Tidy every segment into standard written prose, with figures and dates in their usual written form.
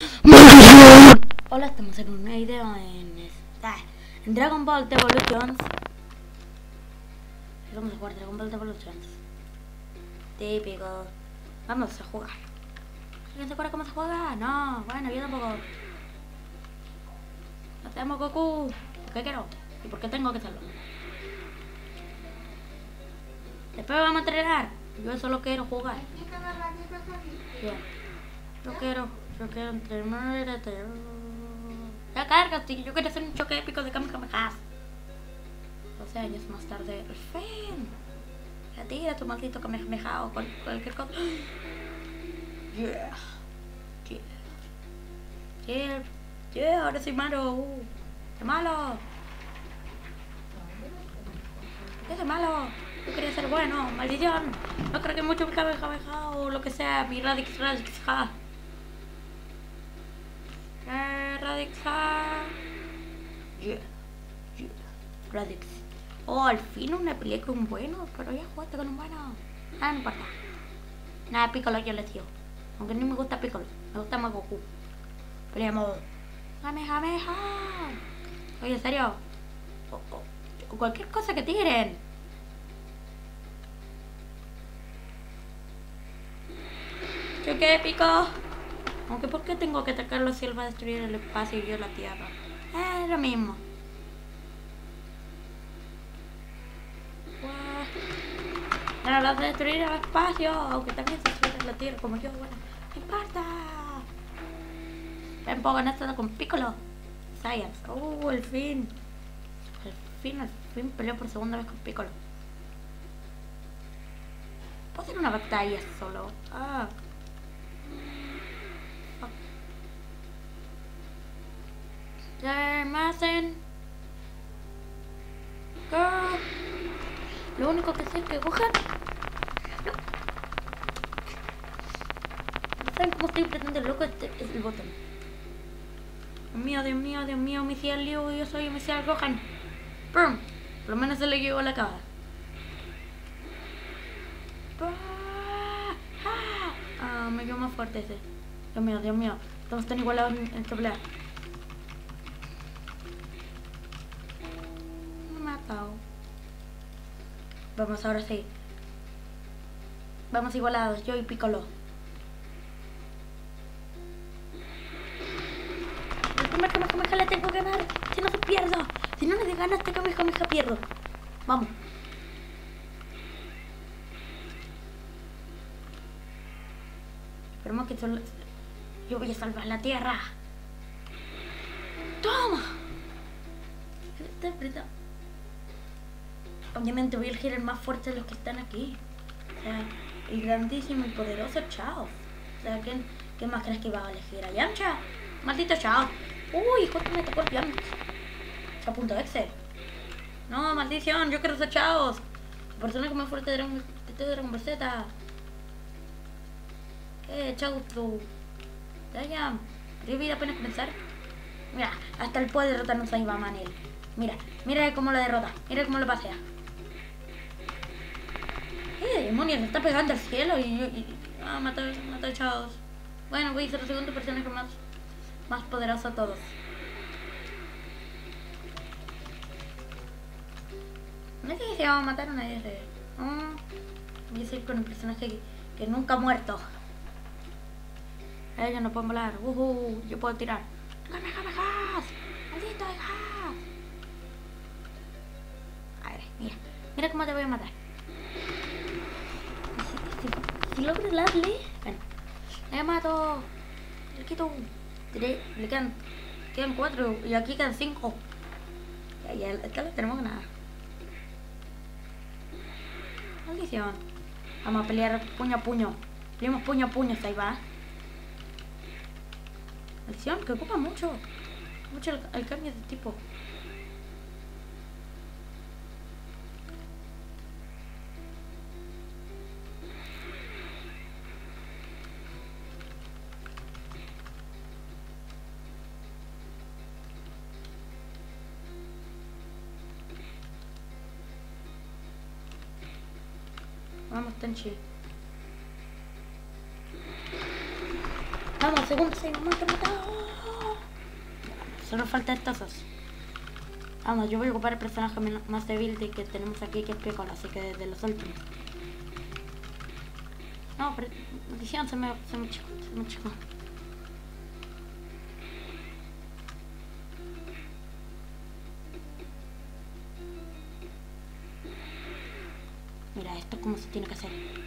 Hola, estamos en un video en Dragon Ball Evolutions. Vamos a jugar Dragon Ball Evolutions. Típico. Vamos a jugar. ¿Alguien se acuerda cómo se juega? No, bueno, yo tampoco. No tenemos Goku. ¿Por qué quiero? ¿Y por qué tengo que hacerlo? Después vamos a entrenar. Yo solo quiero jugar. Bien. Yo quiero entrenar. Ya cárgate, yo quiero hacer un choque épico de Kamehameha. 12 años más tarde, al fin. Ya tira tu maldito Kamehameha o cualquier cosa. Yeah, ahora soy malo. ¡Qué malo! ¿Qué es malo? Yo quería ser bueno, maldición. No creo que mucho mi Kamehameha o lo que sea, mi Radix. Radix. Oh, al fin una pelea con un bueno, pero ya jugaste con un bueno. Ah, no importa. Nada, Piccolo yo le tío. Aunque no me gusta Piccolo, me gusta más Goku. Peleamos. Kamehameha. Oye, en serio. O cualquier cosa que tiren. Choque épico. Aunque ¿por qué tengo que atacarlo si él va a destruir el espacio y yo la tierra? Es lo mismo. No vas a destruir el espacio, aunque también se destruye la tierra como yo. Bueno, no importa. Ven, puedo ganar con Piccolo. Science. El fin. Al fin peleó por segunda vez con Piccolo. Puedo hacer una batalla solo. ¿Qué me hacen? Lo único que sé es que Gohan. No. ¿Saben cómo estoy apretando el loco? Este es el botón. Dios mío, me hacía el lío y yo soy el Gohan. ¡Pum! Por lo menos se le llegó a la cara. Me quedó más fuerte ese. Dios mío. Estamos tan igualados en esta pelea. Me he matado. Vamos, ahora sí. Vamos igualados, yo y Piccolo. El primer Kamehameha le tengo que ganar. Si no se pierdo. Si no le gana este Kamehameha pierdo. Vamos. Esperemos que solo... Yo voy a salvar la tierra. ¡Toma! Está apretado. Obviamente voy a elegir el más fuerte de los que están aquí. O sea, el grandísimo y poderoso Chaos. O sea, ¿quién más crees que iba a elegir? ¿A Yamcha? Maldito Chaos. Uy, justo me tocó el Yamcha. Cha.exe. No, maldición, yo quiero ser Chaos. El personaje más fuerte de Dragon Ball Z. Chaos, tú. Damn. ¿Qué vida apenas comenzar? Mira, hasta él puede derrotarnos a Iba Manel. Mira cómo lo derrota. Mira cómo lo pasea. Demonios, le está pegando al cielo mata a Chaos. Bueno, voy a ser el segundo personaje más poderoso de todos. No sé si se va a matar o nadie se... voy a seguir con el personaje que nunca ha muerto. Ellos no pueden volar. Yo puedo tirar. ¡Kamehamehas! ¡Maldito hijas! A ver, mira cómo te voy a matar. Si logro darle... Bueno, le mato. Le quito un... Le quedan 4 y aquí quedan 5. Ya, esta la tenemos que nada. Maldición. Vamos a pelear puño a puño. Peleamos puño a puño, ahí va. Maldición, que ocupa mucho el cambio de tipo. Vamos, Tenchi. Vamos, segundo Saiba Man que matado. Solo falta estos dos. Vamos, yo voy a ocupar el personaje más débil que tenemos aquí, que es Piccolo, así que de los últimos. No, pero maldición, se me chocó. Mira, esto es como se tiene que hacer.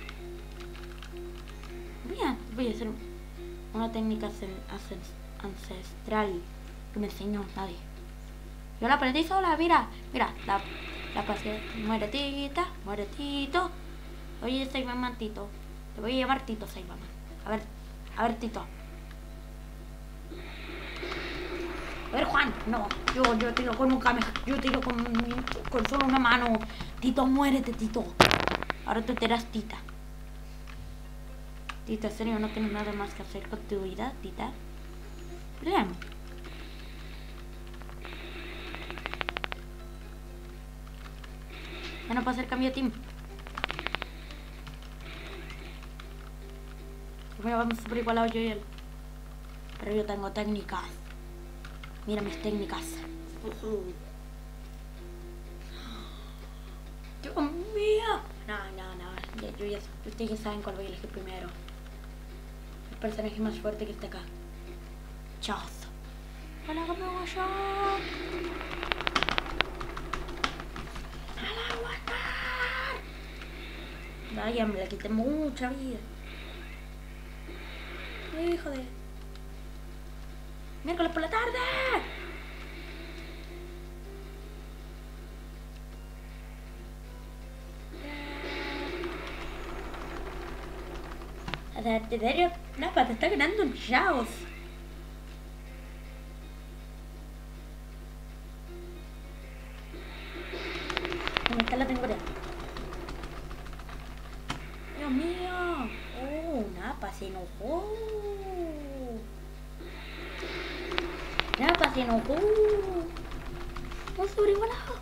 Voy a hacer una técnica ancestral que me enseñó nadie. Yo la aprendí sola, mira, la pasé. Muere Tito. Oye, Saiba Man, Tito. Te voy a llamar Tito, Saiba Man. A ver, Tito. A ver, Juan, no, yo tiro con un Kamehameha, yo tiro con solo una mano. Tito, muérete, Tito. Ahora tú te eras Tita. Tita, en serio, no tienes nada más que hacer con tu vida, Tita. Peleamos. Ya no puedo hacer cambio de team. Primero vamos súper igualados yo y él. Pero yo tengo técnicas. Mira mis técnicas. Dios mío. No. Ustedes ya saben cuál voy a elegir primero. El personaje más fuerte que está acá. Chaz. Hola, ¿cómo voy yo? Vaya, me le quité mucha vida. Hijo de... miércoles por la tarde. ¿En serio? No, te está ganando un caos. ¿Dónde está la temporada? Dios mío. Napa se enojó. Un sobrevolado.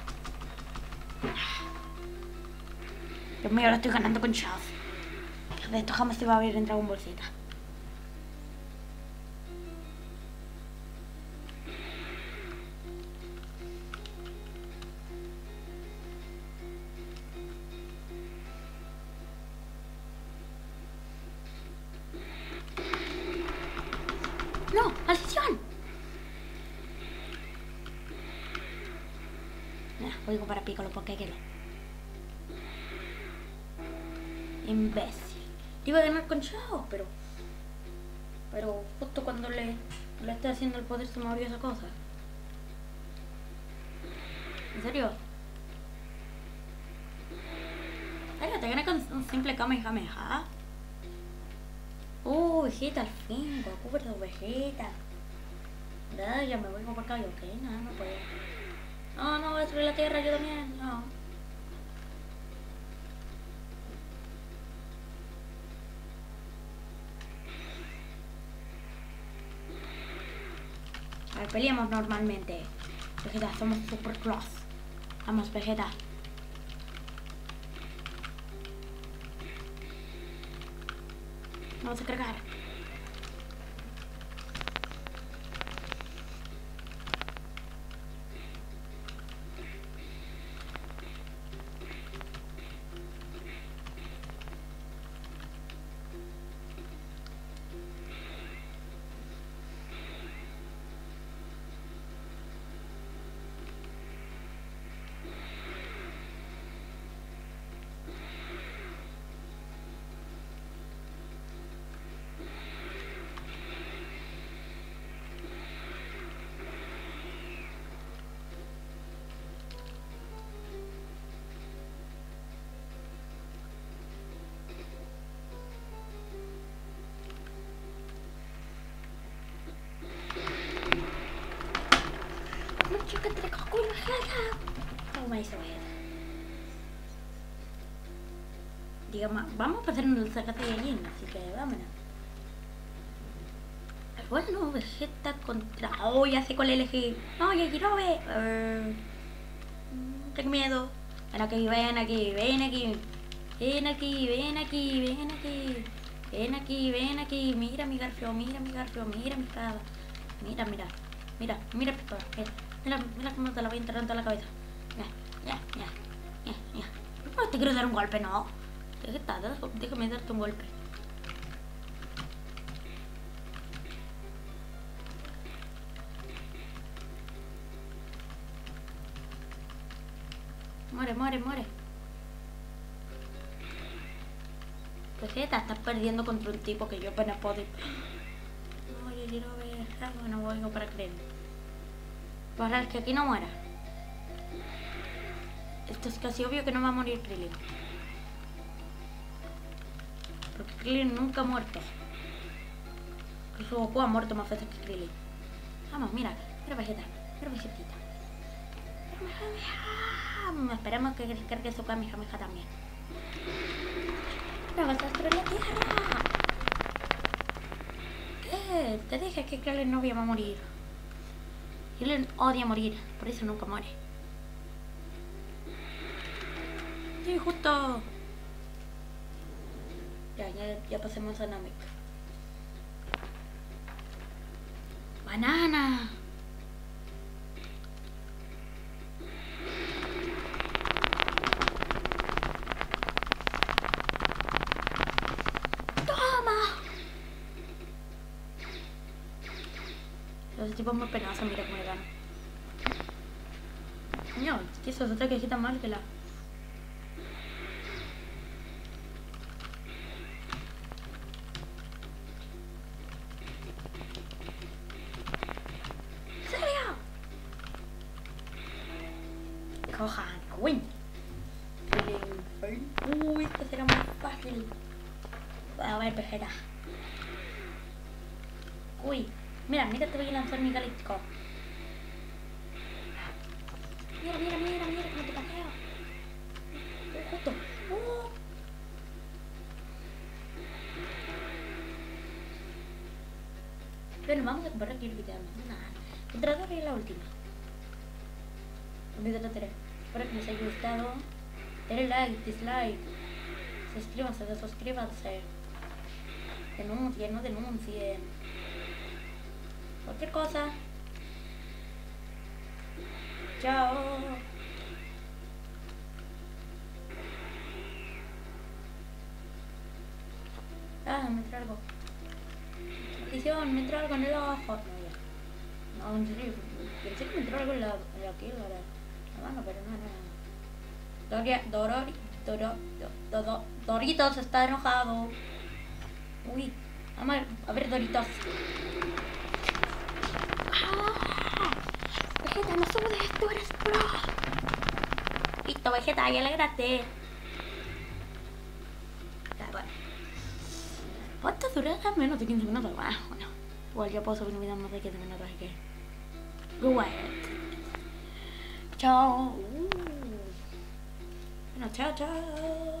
Dios mío, ahora estoy ganando con Chaz. De esto jamás se va a ver en Dragon Ball Z. ¡No! ¡Maldición! Voy a comprar a Piccolo porque quiero. Imbécil. Iba a ganar con Chao, pero justo cuando le esté haciendo el poder se me abrió esa cosa. ¿En serio? ¿Te gané con un simple Kamehameha? Vegeta al fin, Goku versus Vegeta. Ya me voy por acá, ok, no puedo. No, voy a destruir la tierra yo también, no. A ver, peleamos normalmente. Vegeta, somos super close. Vamos, Vegeta. Vamos a cargar. Digamos, vamos a hacer un sacate de allí, así que vámonos. Bueno, Vegeta contra... ya sé cuál elegir. No, Yajirobe. Tengo miedo. Ven aquí. Ven aquí. Mira mi Garfio, mira mi espada. Mira. Mira cómo te la voy a entrar en toda la cabeza. Ya. No te quiero dar un golpe, no. Déjame darte un golpe. Muere. Vegeta, estás perdiendo contra un tipo que yo apenas puedo. Oye, quiero ver. Bueno, voy para creer. Para el que aquí no muera. Esto es casi obvio que no va a morir Krillin. Porque Krillin nunca ha muerto. Incluso Goku ha muerto más veces que Krillin. Vamos, mira Vegetita. Esperemos que descargue su Kamehameha también. ¡No vas a destruir la tierra! ¿Qué? Te dije que Krillin no iba a morir. Krillin odia morir, por eso nunca muere. Sí, justo. Ya pasemos a Namek. ¡Banana! Ese tipo es muy penoso, mira cómo le gana. Coño, que eso es otra quejita mal que la... ¿En serio? Gohan, win. Uy, esto será muy fácil. A ver, Vegeta. Uy. Mira, te voy a lanzar mi galáctico. Mira, cómo te paseo. Justo. Bueno, vamos a comprar aquí el video. Contra Dory es la última. Espero que les haya gustado. Denle like, dislike. Suscríbanse. Denuncien, no denuncien. Cualquier cosa. Chao. Me entró algo. Maldición, me entró algo en el ojo. No, en serio. Pensé que me entró algo en la mano, pero no. Doritos está enojado. Uy, vamos a ver Doritos. Vegeta, no sudes, tú eres pro. Listo, Vegeta, ya alégrate. Bueno. ¿Cuánto dura? Menos de 15 minutos. Bueno, igual ya puedo subir un video más de 15 minutos, así que... Go ahead. Chao. Bueno, chao.